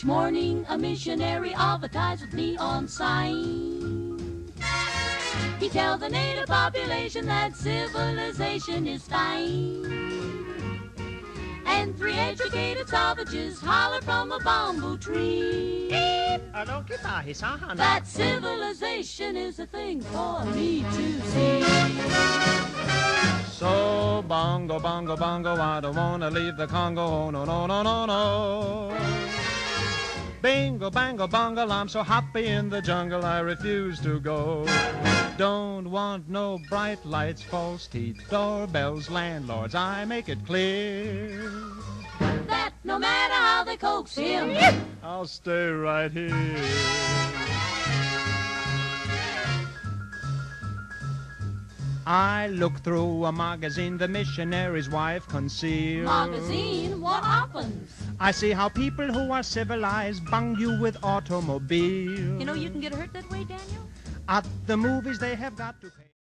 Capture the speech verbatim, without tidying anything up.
Each morning a missionary advertised with neon sign. He tells the native population that civilization is fine. And three educated savages holler from a bamboo tree that civilization is a thing for me to see. So bongo, bongo, bongo, I don't wanna leave the Congo, oh, no, no, no, no, no. Bingo, bango, bongo, I'm so happy in the jungle I refuse to go. Don't want no bright lights, false teeth, doorbells, landlords, I make it clear that no matter how they coax him, I'll stay right here. I look through a magazine the missionary's wife concealed. Magazine? What happens? I see how people who are civilized bung you with automobiles. You know you can get hurt that way, Daniel? At the movies they have got to pay.